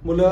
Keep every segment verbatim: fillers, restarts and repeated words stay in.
बोला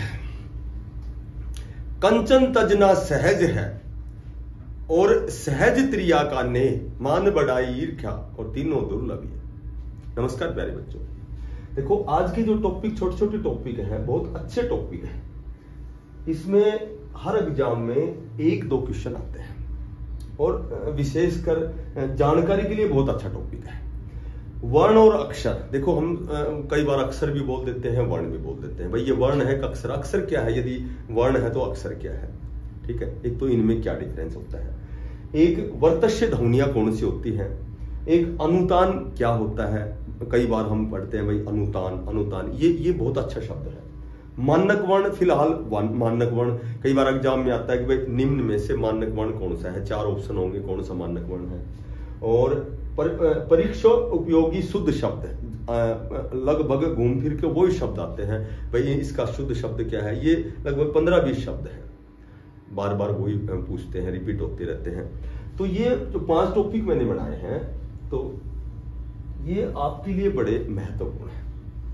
कंचन तजना सहज है और सहज त्रिया का ने मान बढ़ाई ईर्ष्या और तीनों दुर्लभ है। नमस्कार प्यारे बच्चों, देखो आज के जो टॉपिक छोटे छोटे टॉपिक हैं बहुत अच्छे टॉपिक हैं। इसमें हर एग्जाम में एक दो क्वेश्चन आते हैं और विशेषकर जानकारी के लिए बहुत अच्छा टॉपिक है। वर्ण और अक्षर, देखो हम कई बार अक्षर भी बोल देते हैं वर्ण भी बोल देते हैं। भाई ये वर्ण है कि अक्षर, अक्षर क्या है, यदि वर्ण है तो अक्षर क्या है, ठीक है। एक तो इनमें क्या डिफरेंस होता है, एक वर्तस्य ध्वनियां कौन सी होती हैं, एक अनुतान क्या होता है। कई बार हम पढ़ते हैं भाई अनुतान अनुतान, ये ये बहुत अच्छा शब्द है। मानक वर्ण, फिलहाल मानक वर्ण कई बार एग्जाम में आता है कि भाई निम्न में से मानक वर्ण कौन सा है, चार ऑप्शन होंगे कौन सा मानक वर्ण है। और पर, परीक्षा उपयोगी शुद्ध शब्द लगभग घूम फिर के वही शब्द आते हैं। भाई इसका शुद्ध शब्द क्या है, ये लगभग पंद्रह बीस शब्द है, बार बार वही पूछते हैं, रिपीट होते रहते हैं। तो ये जो पांच टॉपिक मैंने बनाए हैं तो ये आपके लिए बड़े महत्वपूर्ण है।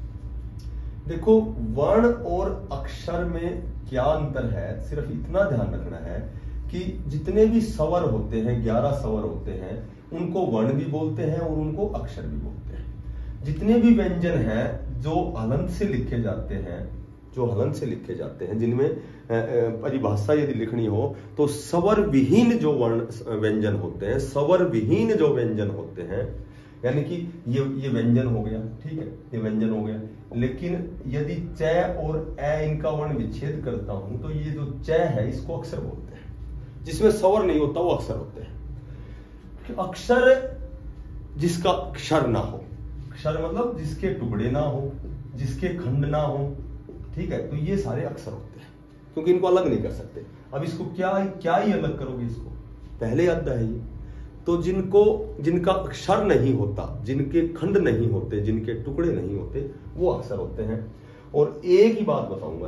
देखो वर्ण और अक्षर में क्या अंतर है, सिर्फ इतना ध्यान रखना है कि जितने भी स्वर होते हैं, ग्यारह स्वर होते हैं, उनको वर्ण भी बोलते हैं और उनको अक्षर भी बोलते हैं। जितने भी व्यंजन हैं जो हलंत से लिखे जाते हैं, जो हलंत से लिखे जाते हैं, जिनमें परिभाषा यदि लिखनी हो तो स्वर विहीन जो वर्ण व्यंजन होते हैं, स्वर विहीन जो व्यंजन होते हैं, यानी कि ये ये व्यंजन हो गया, ठीक है, ये व्यंजन हो गया। लेकिन यदि च और ए इनका वर्ण विच्छेद करता हूं तो ये जो च है इसको अक्षर बोलते हैं। जिसमें स्वर नहीं होता वो अक्षर होते हैं। अक्षर जिसका अक्षर ना हो, अक्षर मतलब जिसके टुकड़े ना हो, जिसके खंड ना हो, ठीक है, तो ये सारे अक्षर होते हैं, क्योंकि इनको अलग नहीं कर सकते। अब इसको क्या क्या ही अलग करोगे, इसको पहले अध्याय है ये। तो जिनको जिनका अक्षर नहीं होता, जिनके खंड नहीं होते, जिनके टुकड़े नहीं होते, वो अक्षर होते हैं। और एक ही बात बताऊंगा,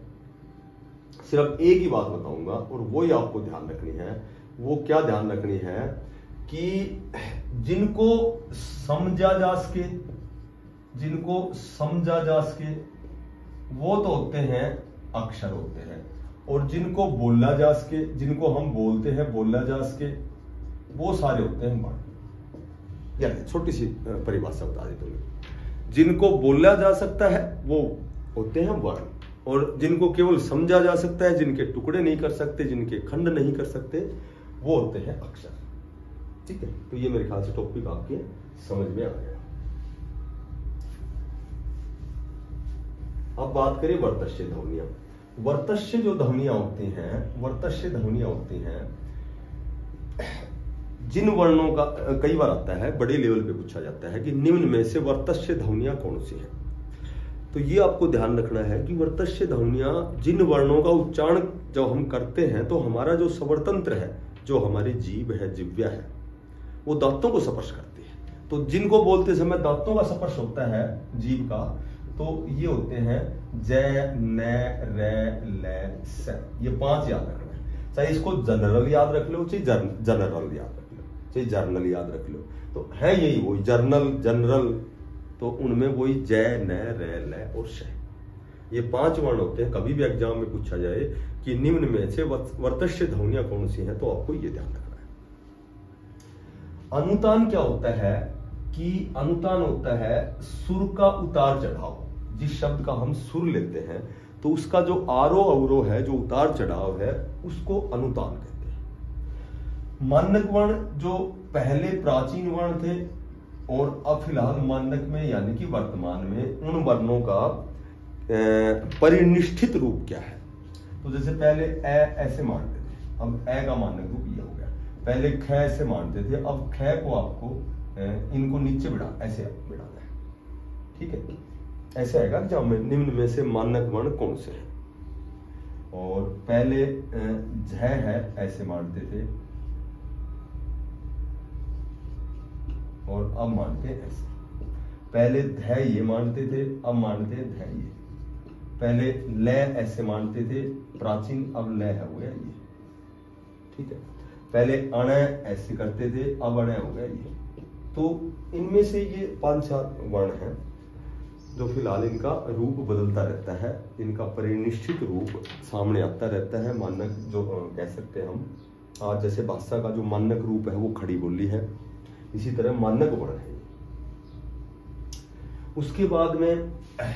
सिर्फ सिर्फ एक ही बात बताऊंगा और वो ही आपको ध्यान रखनी है। वो क्या ध्यान रखनी है कि जिनको समझा जा सके, जिनको समझा जा सके वो तो होते हैं अक्षर होते हैं, और जिनको बोला जा सके, जिनको हम बोलते हैं बोला जा सके, वो सारे होते हैं वर्ण। या छोटी सी परिभाषा बता दी तुम्हें। जिनको बोला जा सकता है वो होते हैं वर्ण, और जिनको केवल समझा जा सकता है, जिनके टुकड़े नहीं कर सकते, जिनके खंड नहीं कर सकते, वो होते हैं अक्षर, ठीक है। तो ये मेरे ख्याल से टॉपिक आपके समझ में आ गया। अब बात करें वर्तस्य ध्वनियां। वर्तस्य जो ध्वनियां होती हैं, वर्तस्य ध्वनियां होती हैं जिन वर्णों का, कई बार आता है बड़े लेवल पे पूछा जाता है कि निम्न में से वर्तस्य ध्वनियां कौन सी हैं। तो ये आपको ध्यान रखना है कि वर्तस्य ध्वनियां जिन वर्णों का उच्चारण जब हम करते हैं तो हमारा जो स्वरतंत्र है, जो हमारी जीभ है, जिह्वा है, वो दांतों को स्पर्श करती है। तो जिनको बोलते समय दांतों का स्पर्श होता है जीभ का, तो ये होते हैं ज, न, र, ल, स। ये पांच याद रखना है। चाहे इसको जनरल याद रख लो, चाहे जनरल याद रख लो, चाहे जर्नल याद रख लो, तो है यही वही जर्नल जनरल। तो उनमें वही ज, न, र, ल और श, ये पांच वर्ण होते हैं। कभी भी एग्जाम में पूछा जाए कि निम्न में से वर्तस्य ध्वनियां कौन सी हैं, तो आपको ये ध्यान रखना है। अनुतान क्या होता है कि अनुतान होता है सुर का उतार चढ़ाव। जिस शब्द का हम सुर लेते हैं तो उसका जो आरोह अवरोह है, जो उतार चढ़ाव है, उसको अनुतान कहते हैं। मानक वर्ण जो पहले प्राचीन वर्ण थे और अब फिलहाल मानक में यानी कि वर्तमान में उन वर्णों का परिनिष्ठित रूप क्या है। तो जैसे पहले ए ऐसे मानते थे, अब ए का मानक रूप यह हो गया। पहले ख ऐसे मानते थे, अब ख को आपको इनको नीचे बिठा ऐसे बिठाना है, ठीक है। ऐसे आएगा जब में निम्न में से मानक वर्ण कौन से हैं। और पहले झ है ऐसे मानते थे और अब मानते हैं ऐसे। पहले ध ये मानते थे, अब मानते हैं ध ये। पहले ल ऐसे मानते थे प्राचीन, अब ल है हो गया ये, ठीक है। पहले अण ऐसे करते थे, अब अण हो गया ये। तो इनमें से ये पांच चार वर्ण हैं। जो फिलहाल इनका रूप बदलता रहता है, इनका परिनिष्ठित रूप सामने आता रहता है। मानक जो कह सकते हैं हम, आज जैसे भाषा का जो मानक रूप है वो खड़ी बोली है, इसी तरह मानक वर्ण है। उसके बाद में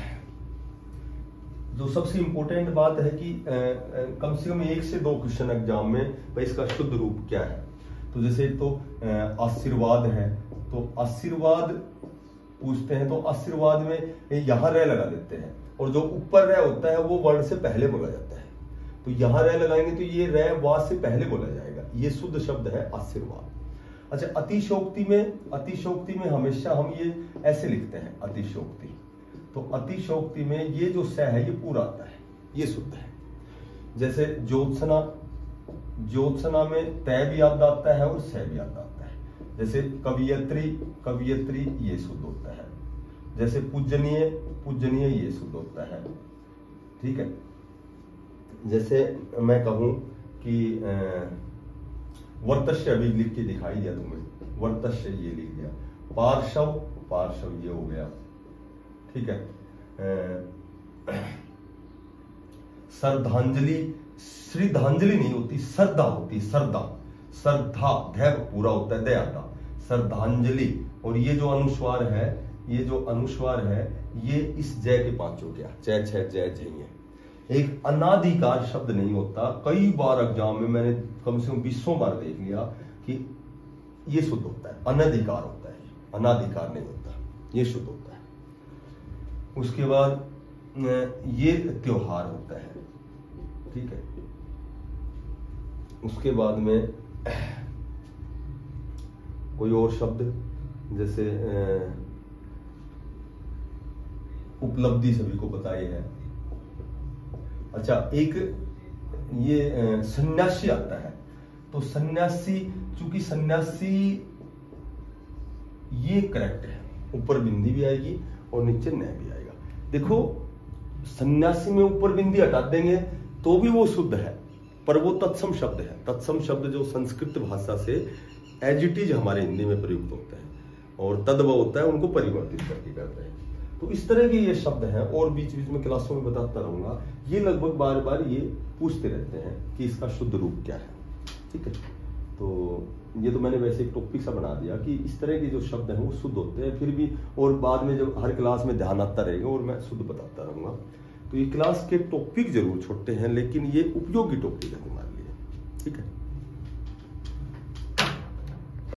जो सबसे इंपॉर्टेंट बात है कि आ, आ, कम से कम एक से दो क्वेश्चन एग्जाम में भाई इसका शुद्ध रूप क्या है। तो जैसे तो आशीर्वाद है, तो आशीर्वाद पूछते हैं तो आशीर्वाद में यहां रह लगा देते हैं, और जो ऊपर रह होता है वो वर्ण से पहले बोला जाता है। तो यहां रह लगाएंगे तो ये रह वा से पहले बोला जाएगा, ये शुद्ध शब्द है आशीर्वाद। अच्छा, अतिशोक्ति में, अतिशोक्ति में हमेशा हम ये ऐसे लिखते हैं अतिशोक्ति। तो अतिशोक्ति में ये जो स है ये पूरा आता है, ये शुद्ध है। जैसे ज्योत्सना, ज्योत्सना में तय भी याद आता है और स भी याद आता है। जैसे कवियत्री, कवियत्री ये शुद्ध होता है। जैसे पूजनीय, पूजनीय ये शुद्ध होता है। ठीक है। जैसे मैं कहूं कि वर्तस्य, अभी लिख के दिखाई दिया तुम्हें, वर्तस्य ये लिख दिया। पार्श्व, पार्श्व ये हो गया। ठीक है। श्रद्धांजलि, श्रद्धांजलि नहीं होती, श्रद्धा होती, श्रद्धा, श्रद्धा धैव पूरा होता है, दयादा, श्रद्धांजलि। और ये जो अनुस्वार है, ये जो अनुस्वार है ये इस जय के पांचों क्या, जय छह जय जय। एक अनाधिकार शब्द नहीं होता। कई बार एग्जाम में मैंने कम से कम बीसों बार देख लिया कि ये शुद्ध होता है, अनधिकार होता है, अनाधिकार नहीं होता, ये शुद्ध होता है। उसके बाद ये त्योहार होता है। ठीक है। उसके बाद में कोई और शब्द, जैसे उपलब्धि सभी को पता ही है। अच्छा, एक ये सन्यासी आता है। तो सन्यासी, चूंकि सन्यासी ये करेक्ट है, ऊपर बिंदी भी आएगी और नीचे न भी आएगा। देखो, सन्यासी में ऊपर बिंदी हटा देंगे तो भी वो शुद्ध है, पर वो तत्सम शब्द है। तत्सम शब्द जो संस्कृत भाषा से एज इट इज हमारे हिंदी में प्रयुक्त होते हैं, और तद्व होता है, उनको परिवर्तित करके करते हैं। तो इस तरह के ये शब्द हैं, और बीच बीच में क्लासों में बताता रहूंगा। ये लगभग बार बार ये पूछते रहते हैं कि इसका शुद्ध रूप क्या है। ठीक है। तो ये तो मैंने वैसे एक टॉपिक सा बना दिया कि इस तरह के जो शब्द हैं वो शुद्ध होते हैं, फिर भी और बाद में जब हर क्लास में ध्यान आता रहेगा और मैं शुद्ध बताता रहूंगा। तो ये क्लास के टॉपिक जरूर छोटे हैं, लेकिन ये उपयोगी टॉपिक है हमारे लिए। ठीक है।